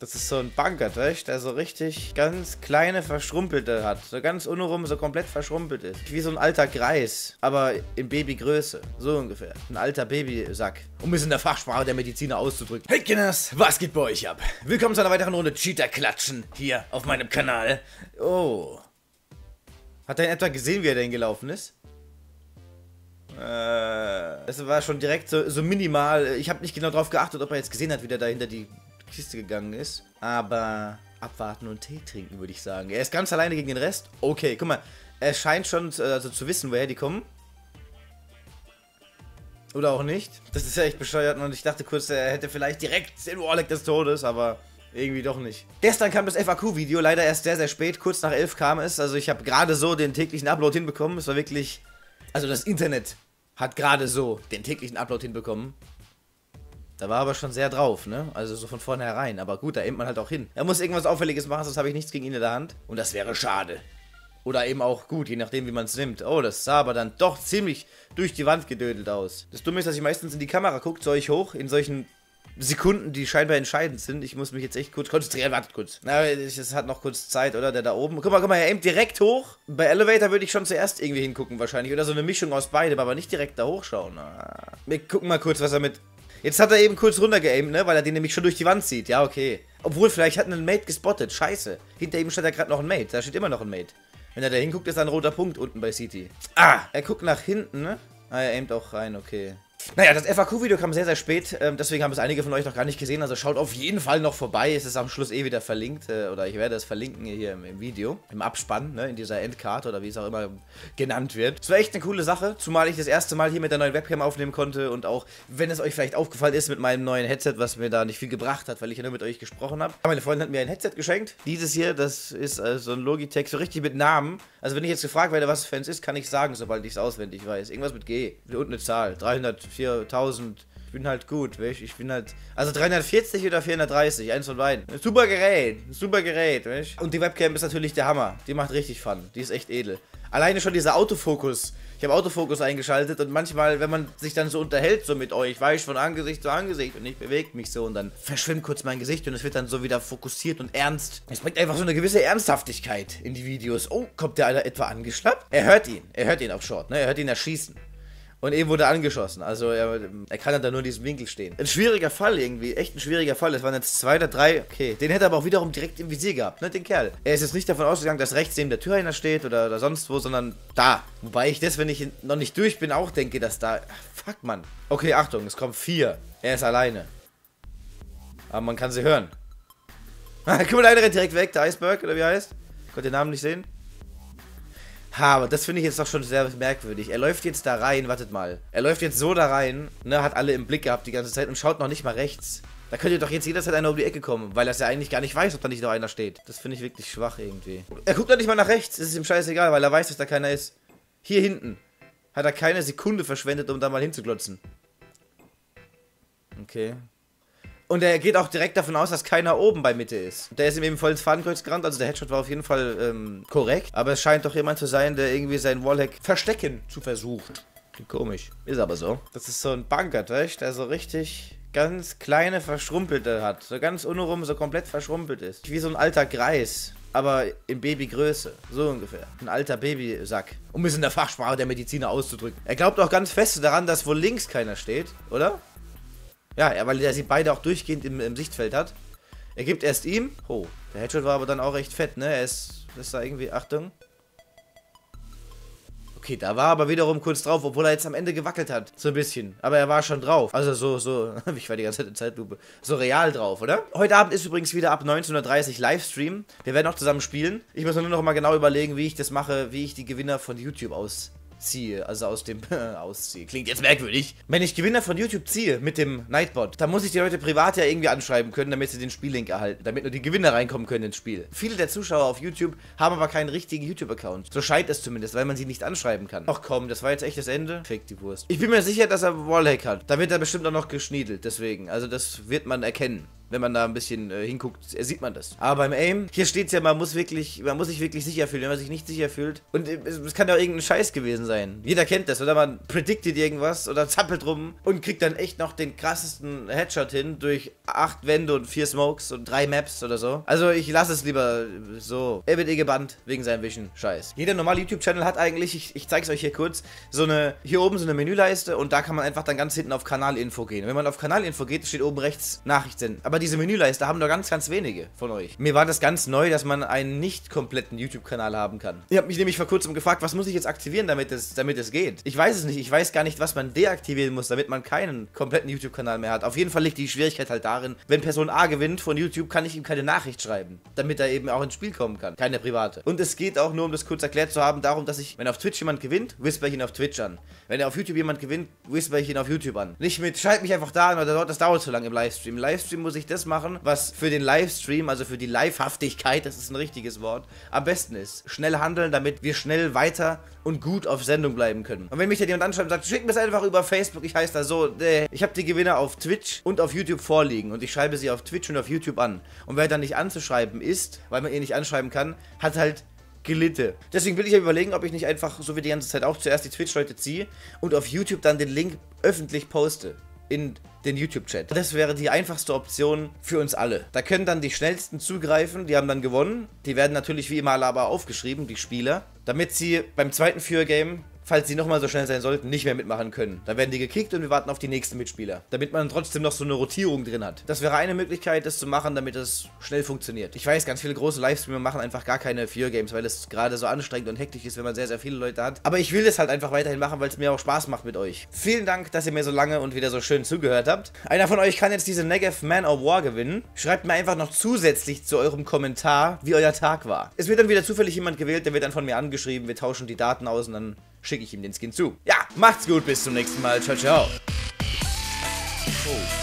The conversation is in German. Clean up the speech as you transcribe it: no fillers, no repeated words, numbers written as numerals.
Das ist so ein Bankert, weißt du, der so richtig ganz kleine Verschrumpelte hat. So ganz untenrum so komplett verschrumpelt ist. Wie so ein alter Greis, aber in Babygröße. So ungefähr. Ein alter Babysack. Um es in der Fachsprache der Mediziner auszudrücken. Hey Kinders, was geht bei euch ab? Willkommen zu einer weiteren Runde Cheater-Klatschen hier auf meinem Kanal. Oh. Hat er in etwa gesehen, wie er denn gelaufen ist? Es war schon direkt so minimal. Ich habe nicht genau drauf geachtet, ob er jetzt gesehen hat, wie der da hinter die Kiste gegangen ist. Aber abwarten und Tee trinken, würde ich sagen. Er ist ganz alleine gegen den Rest. Okay, guck mal. Er scheint schon zu wissen, woher die kommen. Oder auch nicht. Das ist ja echt bescheuert. Und ich dachte kurz, er hätte vielleicht direkt den Warlock des Todes, aber irgendwie doch nicht. Gestern kam das FAQ-Video. Leider erst sehr, sehr spät. Kurz nach 11 kam es. Also ich habe gerade so den täglichen Upload hinbekommen. Es war wirklich... Also das Internet hat gerade so den täglichen Upload hinbekommen. Da war aber schon sehr drauf, ne? Also so von vornherein. Aber gut, da aimt man halt auch hin. Er muss irgendwas Auffälliges machen, sonst habe ich nichts gegen ihn in der Hand. Und das wäre schade. Oder eben auch gut, je nachdem, wie man es nimmt. Oh, das sah aber dann doch ziemlich durch die Wand gedödelt aus. Das Dumme ist, dass ich meistens in die Kamera gucke, zu euch hoch, in solchen Sekunden, die scheinbar entscheidend sind. Ich muss mich jetzt echt kurz konzentrieren. Wartet kurz. Na, es hat noch kurz Zeit, oder? Der da oben. Guck mal, er aimt direkt hoch. Bei Elevator würde ich schon zuerst irgendwie hingucken wahrscheinlich. Oder so eine Mischung aus beidem, aber nicht direkt da hochschauen. Wir gucken mal kurz, was er mit... Jetzt hat er eben kurz runtergeaimt, ne? Weil er den nämlich schon durch die Wand zieht. Ja, okay. Obwohl, vielleicht hat ein Mate gespottet. Scheiße. Hinter ihm steht ja gerade noch ein Mate. Da steht immer noch ein Mate. Wenn er da hinguckt, ist da ein roter Punkt unten bei City. Ah! Er guckt nach hinten, ne? Ah, er aimt auch rein, okay. Naja, das FAQ-Video kam sehr, sehr spät, deswegen haben es einige von euch noch gar nicht gesehen, also schaut auf jeden Fall noch vorbei, es ist am Schluss eh wieder verlinkt, oder ich werde es verlinken hier im Video, im Abspann, ne, in dieser Endcard oder wie es auch immer genannt wird. Es war echt eine coole Sache, zumal ich das erste Mal hier mit der neuen Webcam aufnehmen konnte und auch, wenn es euch vielleicht aufgefallen ist mit meinem neuen Headset, was mir da nicht viel gebracht hat, weil ich ja nur mit euch gesprochen habe. Meine Freundin hat mir ein Headset geschenkt, dieses hier, das ist so ein Logitech, so richtig mit Namen, also wenn ich jetzt gefragt werde, was für eins ist, kann ich sagen, sobald ich es auswendig weiß. Irgendwas mit G, und eine Zahl, 304.000. Ich bin halt gut, weißt? Ich bin halt... Also 340 oder 430, eins von beiden. Super Gerät, weißt? Und die Webcam ist natürlich der Hammer. Die macht richtig Fun. Die ist echt edel. Alleine schon dieser Autofokus. Ich habe Autofokus eingeschaltet und manchmal, wenn man sich dann so unterhält, so mit euch, weißt, von Angesicht zu Angesicht und ich bewege mich so und dann verschwimmt kurz mein Gesicht und es wird dann so wieder fokussiert und ernst. Es bringt einfach so eine gewisse Ernsthaftigkeit in die Videos. Oh, kommt der Alter etwa angeschnappt? Er hört ihn auf Short, ne? Er hört ihn erschießen. Und eben wurde er angeschossen, also er kann dann da nur in diesem Winkel stehen. Ein schwieriger Fall irgendwie, echt ein schwieriger Fall. Das waren jetzt 2 oder 3, okay. Den hätte er aber auch wiederum direkt im Visier gehabt, ne, den Kerl. Er ist jetzt nicht davon ausgegangen, dass rechts neben der Tür einer steht oder sonst wo, sondern da. Wobei ich das, wenn ich noch nicht durch bin, auch denke, dass da... Ach, fuck, Mann. Okay, Achtung, es kommen 4. Er ist alleine. Aber man kann sie hören. Guck mal, der eine rennt direkt weg, der Iceberg, oder wie er heißt. Ich konnte den Namen nicht sehen. Ha, aber das finde ich jetzt doch schon sehr merkwürdig. Er läuft jetzt da rein, wartet mal. Er läuft jetzt so da rein, ne, hat alle im Blick gehabt die ganze Zeit und schaut noch nicht mal rechts. Da könnte doch jetzt jederzeit einer um die Ecke kommen, weil er ja eigentlich gar nicht weiß, ob da nicht noch einer steht. Das finde ich wirklich schwach irgendwie. Er guckt doch nicht mal nach rechts, es ist ihm scheißegal, weil er weiß, dass da keiner ist. Hier hinten hat er keine Sekunde verschwendet, um da mal hinzuglotzen. Okay. Und er geht auch direkt davon aus, dass keiner oben bei Mitte ist. Der ist ihm eben voll ins Fadenkreuz gerannt, also der Headshot war auf jeden Fall korrekt. Aber es scheint doch jemand zu sein, der irgendwie seinen Wallhack verstecken zu versucht. Klingt komisch. Ist aber so. Das ist so ein Bankert, weißt du, der so richtig ganz kleine Verschrumpelte hat. So ganz untenrum so komplett verschrumpelt ist. Wie so ein alter Greis. Aber in Babygröße. So ungefähr. Ein alter Babysack. Um es in der Fachsprache der Mediziner auszudrücken. Er glaubt auch ganz fest daran, dass wohl links keiner steht, oder? Ja, weil er sie beide auch durchgehend im Sichtfeld hat. Er gibt erst ihm. Oh, der Headshot war aber dann auch recht fett, ne? Er ist da irgendwie... Achtung. Okay, da war aber wiederum kurz drauf, obwohl er jetzt am Ende gewackelt hat. So ein bisschen. Aber er war schon drauf. Also so... Ich war die ganze Zeit in Zeitlupe. So real drauf, oder? Heute Abend ist übrigens wieder ab 19:30 Uhr Livestream. Wir werden auch zusammen spielen. Ich muss nur noch mal genau überlegen, wie ich das mache, wie ich die Gewinner von YouTube ausziehe, also aus dem ausziehe. Klingt jetzt merkwürdig. Wenn ich Gewinner von YouTube ziehe mit dem Nightbot, dann muss ich die Leute privat ja irgendwie anschreiben können, damit sie den Spiellink erhalten, damit nur die Gewinner reinkommen können ins Spiel. Viele der Zuschauer auf YouTube haben aber keinen richtigen YouTube-Account. So scheint es zumindest, weil man sie nicht anschreiben kann. Ach komm, das war jetzt echt das Ende? Fick die Wurst. Ich bin mir sicher, dass er Wallhack hat. Da wird er bestimmt auch noch geschniedelt, deswegen. Also das wird man erkennen. Wenn man da ein bisschen hinguckt, sieht man das. Aber beim Aim, hier steht es ja, man muss sich wirklich sicher fühlen. Wenn man sich nicht sicher fühlt, und es kann ja auch irgendein Scheiß gewesen sein. Jeder kennt das, oder man prediktet irgendwas oder zappelt rum und kriegt dann echt noch den krassesten Headshot hin durch 8 Wände und 4 Smokes und 3 Maps oder so. Also ich lasse es lieber so. Er wird gebannt wegen seinem Wischen. Scheiß. Jeder normale YouTube-Channel hat eigentlich, ich zeige es euch hier kurz, hier oben so eine Menüleiste und da kann man einfach dann ganz hinten auf Kanalinfo gehen. Wenn man auf Kanalinfo geht, steht oben rechts Nachrichten. Aber diese Menüleiste haben nur ganz wenige von euch. Mir war das ganz neu, dass man einen nicht kompletten YouTube-Kanal haben kann. Ihr habt mich nämlich vor kurzem gefragt, was muss ich jetzt aktivieren, damit es geht. Ich weiß es nicht. Ich weiß gar nicht, was man deaktivieren muss, damit man keinen kompletten YouTube-Kanal mehr hat. Auf jeden Fall liegt die Schwierigkeit halt darin, wenn Person A gewinnt von YouTube, kann ich ihm keine Nachricht schreiben, damit er eben auch ins Spiel kommen kann. Keine private. Und es geht auch nur, um das kurz erklärt zu haben, darum, dass wenn auf Twitch jemand gewinnt, whisper ich ihn auf Twitch an. Wenn er auf YouTube jemand gewinnt, whisper ich ihn auf YouTube an. Nicht mit, schalt mich einfach da an, oder das dauert zu lange im Livestream. Im Livestream muss ich das machen, was für den Livestream, also für die Livehaftigkeit, das ist ein richtiges Wort, am besten ist. Schnell handeln, damit wir schnell weiter und gut auf Sendung bleiben können. Und wenn mich da jemand anschreibt und sagt, schick mir es einfach über Facebook, ich heiße da so, ich habe die Gewinner auf Twitch und auf YouTube vorliegen und ich schreibe sie auf Twitch und auf YouTube an. Und wer dann nicht anzuschreiben ist, weil man ihn nicht anschreiben kann, hat halt gelitten. Deswegen will ich ja überlegen, ob ich nicht einfach, so wie die ganze Zeit auch, zuerst die Twitch-Leute ziehe und auf YouTube dann den Link öffentlich poste in den YouTube-Chat. Das wäre die einfachste Option für uns alle. Da können dann die schnellsten zugreifen, die haben dann gewonnen. Die werden natürlich wie immer aber aufgeschrieben, die Spieler, damit sie beim zweiten Führergame, falls sie nochmal so schnell sein sollten, nicht mehr mitmachen können. Da werden die gekickt und wir warten auf die nächsten Mitspieler. Damit man trotzdem noch so eine Rotierung drin hat. Das wäre eine Möglichkeit, das zu machen, damit es schnell funktioniert. Ich weiß, ganz viele große Livestreamer machen einfach gar keine Führergames, weil es gerade so anstrengend und hektisch ist, wenn man sehr viele Leute hat. Aber ich will das halt einfach weiterhin machen, weil es mir auch Spaß macht mit euch. Vielen Dank, dass ihr mir so lange und wieder so schön zugehört habt. Einer von euch kann jetzt diese Negev Man of War gewinnen. Schreibt mir einfach noch zusätzlich zu eurem Kommentar, wie euer Tag war. Es wird dann wieder zufällig jemand gewählt, der wird dann von mir angeschrieben, wir tauschen die Daten aus und dann schicke ich ihm den Skin zu. Ja, macht's gut, bis zum nächsten Mal. Ciao, ciao. Oh.